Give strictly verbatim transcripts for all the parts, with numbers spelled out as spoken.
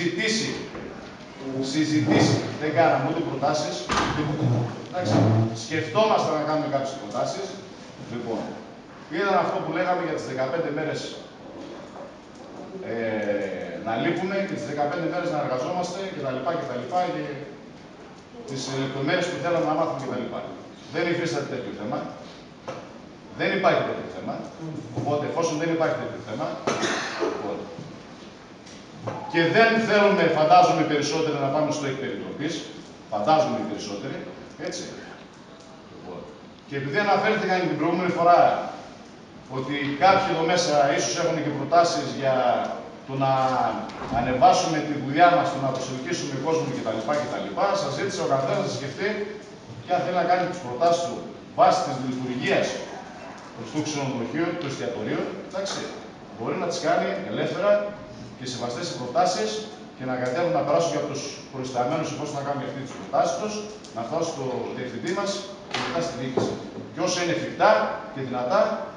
Συζητήσει, συζητήσει, δεν κάναμε ούτε προτάσεις, τίποτα. Εντάξει, σκεφτόμαστε να κάνουμε κάποιες προτάσεις. Λοιπόν, ήταν αυτό που λέγαμε για τις δεκαπέντε μέρες ε, να λείπουμε και τις δεκαπέντε μέρες να εργαζόμαστε κτλ. κτλ. Και τις λεπτομέρειες που θέλαμε να μάθουμε κτλ. Δεν υφίσταται τέτοιο θέμα. Δεν υπάρχει τέτοιο θέμα. Οπότε, εφόσον δεν υπάρχει τέτοιο θέμα, λοιπόν, και δεν θέλουμε, φαντάζομαι, περισσότερο να πάμε στο εκπεριτροπής, φαντάζομαι οι περισσότεροι, έτσι. Λοιπόν, και επειδή αναφέρθηκαν την προηγούμενη φορά ότι κάποιοι εδώ μέσα ίσως έχουν και προτάσεις για το να ανεβάσουμε τη δουλειά μας, το να προσελκύσουμε κόσμο κτλ. κτλ. Σας ζήτησε ο καθένας να σκεφτεί ποια θέλει να κάνει τις προτάσεις του βάσει της λειτουργίας του ξενοδοχείου, του εστιατορίου. Εντάξει, μπορεί να τις κάνει ελεύθερα και σεβαστές οι προτάσεις και να κατέβουν να περάσουν για τους προϊσταμένους εφόσον να κάνουν αυτοί τις προτάσεις τους, να φτάσουν στο διευθυντή μας και μετά στη διοίκηση. Και όσο είναι εφικτά και δυνατά,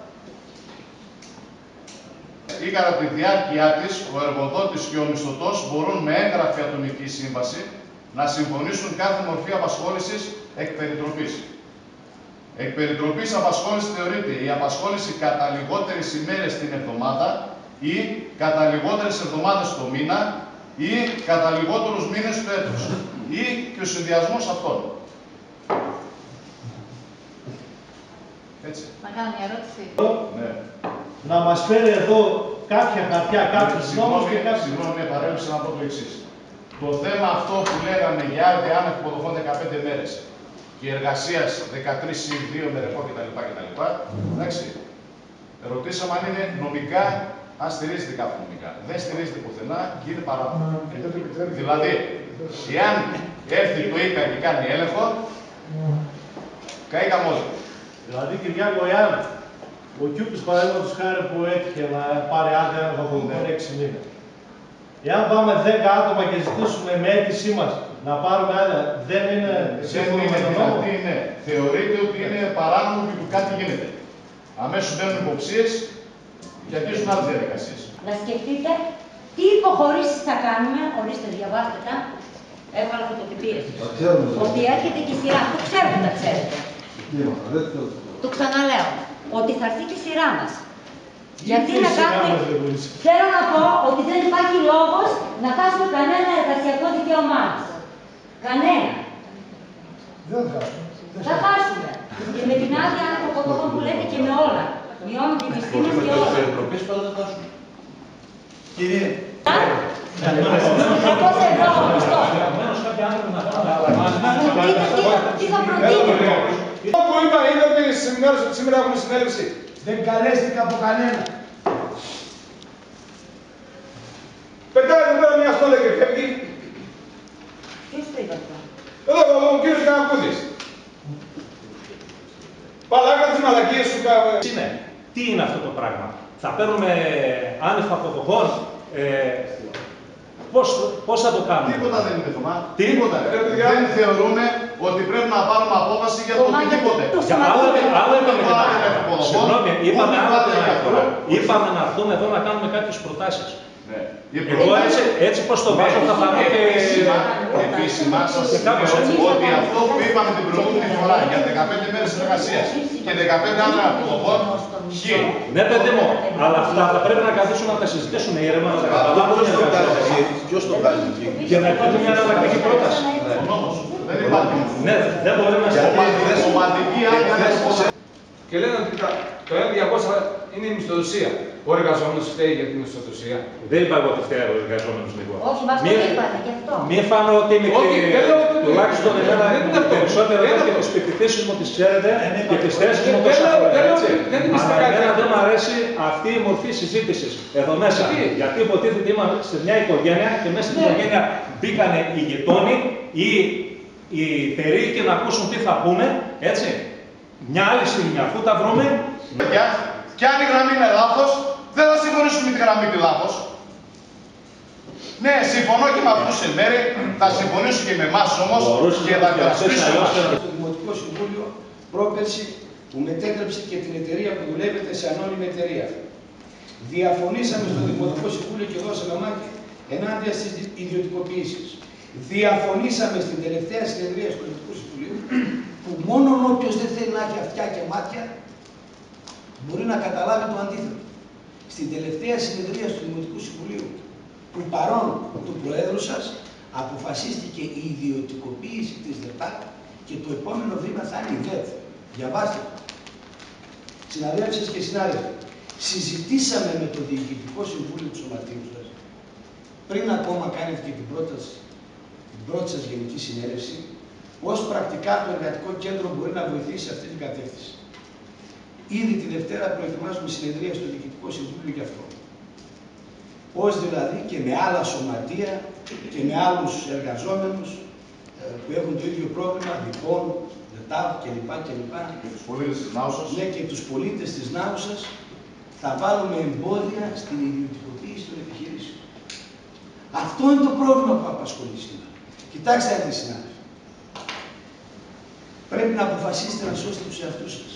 ή κατά τη διάρκεια της, ο εργοδότης και ο μισθωτός μπορούν με έγγραφη ατομική σύμβαση να συμφωνήσουν κάθε μορφή απασχόλησης εκ περιτροπής. Εκ περιτροπής απασχόληση θεωρείται η απασχόληση κατά λιγότερες ημέρες την εβδομάδα ή κατά λιγότερες εβδομάδες το μήνα ή κατά λιγότερους μήνες του έτους ή και ο συνδυασμός αυτών. Έτσι. Να κάνω μια ερώτηση. Ναι. Να μας φέρει εδώ κάποια χαρτιά, κάποιους νόμους και κάποιους... Συγγνώμη, μια παρέμβαση να πω το εξής. Το θέμα αυτό που λέγαμε για άδεια άνευ υποδοχών δεκαπέντε μέρες και εργασίας δεκατρείς συν δύο με ρεπό κτλ. κτλ. Εντάξει. Ρωτήσαμε αν είναι νομικά, αν στηρίζεται κάπου νομικά. Δεν στηρίζεται πουθενά και είναι παράνομο. Δηλαδή, εάν έρθει το ΙΚΑ και κάνει έλεγχο, καήκαμε όλοι. Δηλαδή, Κυριάκο, εάν ο Κιούπης, παραδείγματος χάρη που έτυχε να πάρει άδεια από έξι μήνες, εάν πάμε δέκα άτομα και ζητήσουμε με αίτησή μας να πάρουμε άδεια, δεν είναι σύμφωνο με τον νόμο. Ναι. Θεωρείται ότι είναι παράνομο και που κάτι γίνεται. Αμέσως μπαίνουν υποψίες και αρχίζουν άλλες διαδικασίες. Να σκεφτείτε τι υποχωρήσεις θα κάνουμε, ορίστε διαβάστε τα, έβαλα φωτοτυπίες. Ότι έρχεται και η σειρά, το ξέρετε, τα ξέρετε. Το ξαναλέω, ότι θα έρθει και η σειρά μας. Γιατί να κάνουμε, θέλω να πω ότι δεν υπάρχει λόγος να χάσουμε κανένα εργασιακό δικαίωμά μας. Κανένα. Δεν θα χάσουμε. Θα χάσουμε. Και με την άδεια ανθρωποδοχών που λέτε και με όλα. Μειώνουν την πιστήνες και όλα. Κύριε. Εγώ σε εδώ ο μισθός. Να μου πείτε τι θα προτείνετε. Αυτό που είπα είναι ότι σήμερα έχουμε συνέλευση. Δεν καλέστηκα από κανένα. Πετάει εδώ πέρα μια στόλα και φεύγει. Ποιος το είπε αυτό? Εδώ ο κύριος Κανακούδης. Παλάκα τις μαλακίες σου κάπου. Είναι. Τι είναι αυτό το πράγμα? Θα παίρνουμε άνευ αποδοχών, ε, πώς, πώς θα το κάνουμε? Τίποτα δεν είναι Θωμά. Τίποτα. Δεν θεωρούμε ότι πρέπει να πάρουμε απόφαση για το οτιδήποτε. Για άλλο, άλλο είπαμε την άλλη φορά. Συγγνώμη, είπαμε άλλο την άλλη φορά. Είπαμε να έρθουμε εδώ να κάνουμε κάποιες προτάσεις. Ναι. Εγώ έτσι, έτσι πως το βάζω θα πάρω και... Επίσημα σας είπαμε ότι αυτό που είπαμε την προηγούμενη φορά για δεκαπέντε μέρες εργασίας και δεκαπέντε άλλα αποδοχών, χ. Ναι, παιδί μου, αλλά αυτά θα πρέπει να καθίσουμε να τα συζητήσουμε ήρεμα, να τα καταλάβουμε Ποιος το κάνει εκεί? και να υπάρχει μια αναλλακτική πρόταση. Ο νόμος. Δεν υπάρχει. Ναι, δεν μπορεί να συζητήσει. Ομαδική άδεια. Και λένε ότι το ένα διακόσια είναι η μισθοδοσία. Ο εργαζόμενος φταίει για την μισθοδοσία. Δεν είπα εγώ ότι φταίει ο εργαζόμενος λίγο. Όχι, μας το είπατε γι' αυτό. Μη φάνω ότι είμαι και τουλάχιστον εμένα περισσότερο εδώ και τις πεπιθήσεις μου τις ξέρετε και τις θέσεις μου τόσα χρόνια, έτσι. Αλλά εμένα δεν μου αρέσει αυτή η μορφή συζήτησης εδώ μέσα. Γιατί υποτίθεται είμαστε σε μια οικογένεια και μέσα στην οικογένεια μπήκανε οι γειτόνοι ή οι περίοικοι να ακούσουν τι θα πούμε, έτσι. Μια άλλη στιγμή, αφού τα βρούμε. Και αν η γραμμή είναι λάθος, δεν θα συμφωνήσουμε με τη γραμμή τη λάθος. Ναι, συμφωνώ και με αυτούς εν μέρει, θα συμφωνήσω και με εμάς όμως και θα κατασπίσω εμάς. Το Δημοτικό Συμβούλιο πρόπερση που μετέτρεψε και την εταιρεία που δουλεύετε σε ανώνυμη εταιρεία. Διαφωνήσαμε στο Δημοτικό Συμβούλιο και δώσαμε μάχη ενάντια στις ιδιωτικοποιήσεις. Διαφωνήσαμε στην τελευταία συνεδρία του Δημοτικού Συμβουλίου που μόνο όποιος δεν θέλει να έχει αυτιά και μάτια μπορεί να καταλάβει το αντίθετο. Στην τελευταία συνεδρία του Δημοτικού Συμβουλίου, που παρόν του Προέδρου σας, αποφασίστηκε η ιδιωτικοποίηση της ΔΕΤΑΚ και το επόμενο βήμα θα είναι η ΔΕΤ. Διαβάστε το. Συναδέλφες και συνάδελφοι, συζητήσαμε με το Διοικητικό Συμβούλιο του Σωματείου σας, πριν ακόμα κάνετε και την πρόταση, την πρώτη σας Γενική Συνέλευση, ως πρακτικά το Εργατικό Κέντρο μπορεί να βοηθήσει σε αυτή την κατεύθυνση. Ήδη τη Δευτέρα προετοιμάζουμε συνεδρία στο Διοικητικό Συμβούλιο γι' αυτό. Πώς δηλαδή και με άλλα σωματεία και με άλλους εργαζόμενους που έχουν το ίδιο πρόβλημα, λοιπόν, ΔΕΤΑΒ κλπ. κλπ. Και τους πολίτες της Νάουσας. Ναι, και τους πολίτες της Νάουσας θα βάλουμε εμπόδια στην ιδιωτικοποίηση των επιχειρήσεων. Αυτό είναι το πρόβλημα που απασχολεί σήμερα. Κοιτάξτε, αγαπητοί συνάδελφοι. Πρέπει να αποφασίσετε να σώσετε τους εαυτούς σας.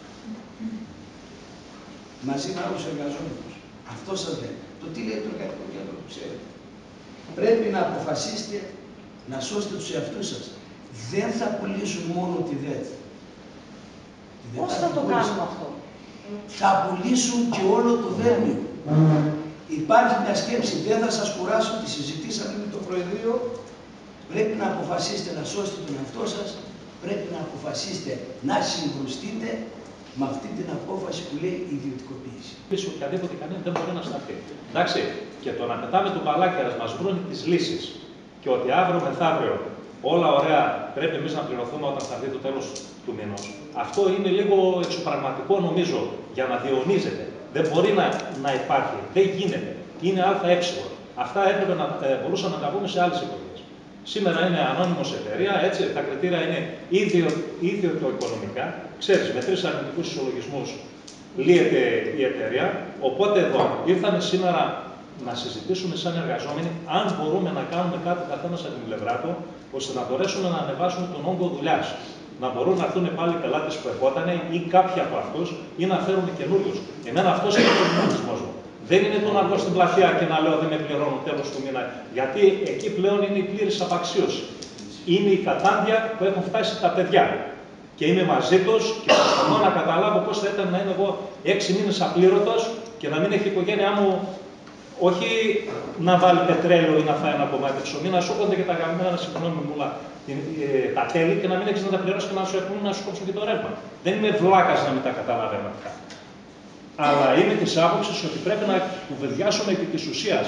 Μαζί με άλλους εργαζόμενους. Αυτό σας λέει. Το τι λέει το Εργατικό Κέντρο που ξέρετε. Πρέπει να αποφασίσετε να σώσετε τους εαυτούς σας. Δεν θα πουλήσουν μόνο τη ΔΕΤ. Πώς θα το κάνουμε αυτό? Θα πουλήσουν και όλο το δέρμιο. Υπάρχει μια σκέψη, δεν θα σας κουράσω, τη συζητήσαμε με το Προεδρείο. Πρέπει να αποφασίσετε να σώσετε τον εαυτό σας. Πρέπει να αποφασίσετε να συγκρουστείτε με αυτή την απόφαση που λέει ιδιωτικοποίηση. Πίσω οποιαδήποτε κανένα δεν μπορεί να σταθεί. Εντάξει, και το να πετάμε το μπαλάκι να μας βρουν τις λύσεις και ότι αύριο μεθαύριο όλα ωραία πρέπει εμείς να πληρωθούμε όταν θα έρθει το τέλος του μηνός. Αυτό είναι λίγο εξωπραγματικό νομίζω για να διονύζεται. Δεν μπορεί να, να υπάρχει. Δεν γίνεται. Είναι αε. Αυτά έπρεπε να ε, μπορούσαμε να τα πούμε σε άλλες εταιρείες. Σήμερα είναι ανώνυμος εταιρεία, έτσι, τα κριτήρια είναι ίδιο, ίδιο το οικονομικά. Ξέρεις, με τρεις αρνητικούς ισολογισμούς λύεται η εταιρεία. Οπότε εδώ ήρθαμε σήμερα να συζητήσουμε σαν εργαζόμενοι αν μπορούμε να κάνουμε κάτι καθένας από την πλευρά του, ώστε να μπορέσουμε να ανεβάσουμε τον όγκο δουλειάς. Να μπορούν να έρθουν πάλι πελάτες που ερχότανε ή κάποιοι από αυτούς ή να φέρουν καινούριους. Εμένα αυτός είναι ο προβληματισμός μου. Δεν είναι το να βγω στην πλατεία και να λέω δεν με πληρώνω τέλος του μήνα. Γιατί εκεί πλέον είναι η πλήρης απαξίωση. Είναι η κατάντια που έχουν φτάσει τα παιδιά. Και είμαι μαζί τους και προσπαθώ να καταλάβω πώς θα ήταν να είμαι εγώ έξι μήνες απλήρωτος και να μην έχει η οικογένειά μου όχι να βάλει πετρέλαιο ή να φάει ένα κομμάτι ψωμί, να σου έρχονται και τα γαμμένα, συγγνώμη μου, τα τέλη και να μην έχεις να τα πληρώσεις και να σου έχουν να σου κόψουν και το ρεύμα. Δεν είμαι βλάκας να μην τα καταλαβαίνω αυτά. Αλλά είμαι της άποψης ότι πρέπει να κουβεντιάσουμε επί της ουσίας.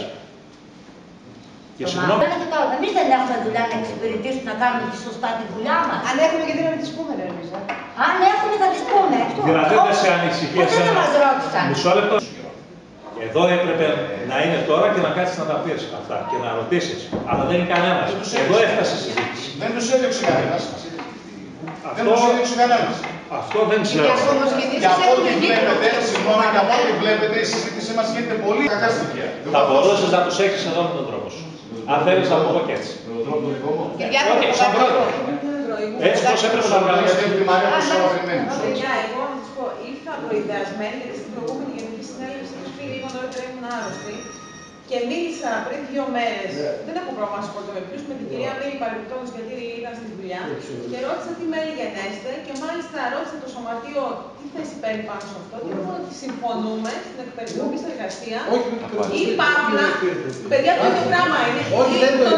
Και συγγνώμη. Εμείς δεν έχουμε δουλειά να εξυπηρετήσουμε, να κάνουμε και σωστά τη δουλειά μας. Αν έχουμε γιατί να μην τις πούμε, δεν εμείς. Αν έχουμε θα τις πούμε. Δηλαδή δεν σε ανησυχεί εσένα. Δεν μας ρώτησαν. Μισό λεπτό. Εδώ έπρεπε να είναι τώρα και να κάτσεις να τα πεις αυτά και να ρωτήσεις. Αλλά δεν είναι κανένας. Εδώ έφτασε η συζήτηση. Δεν τους έδιωξε κανένας. Δεν τους έδιωξε κανένας. Αυτό δεν ξέρω. Και από ό,τι βλέπετε, συγγνώμη, και από ό,τι βλέπετε, η συζήτησή μας γίνεται πολύ κακά στοιχεία. Θα μπορούσες να τους έχεις εδώ με τον τρόπο σου. Αν θέλεις να πω εγώ και έτσι. Όχι, σαν πρόεδρο. Έτσι πώς έπρεπε να οργανώσεις. Παιδιά, εγώ να σας πω, ήρθα προειδεασμένη γιατί στην προηγούμενη Γενική Συνέλευση του πήγε λίγο νωρίτερα, ήμουν άρρωστη και μίλησα πριν δύο μέρες. Δεν έχω πρόβλημα να σχολιάσω με ποιους, με την κυρία Μέλη παρεμπιπτόντως γιατί ήταν στη δουλειά και ρώτησα τι μέλη γενέστε και μάλιστα ρώτησα το σωματείο τι θέση παίρνει πάνω σε αυτό και είπαμε ότι συμφωνούμε στην εκπαιδευτική συνεργασία ή παύλα. Παιδιά, το ίδιο πράγμα είναι. Όχι, δεν το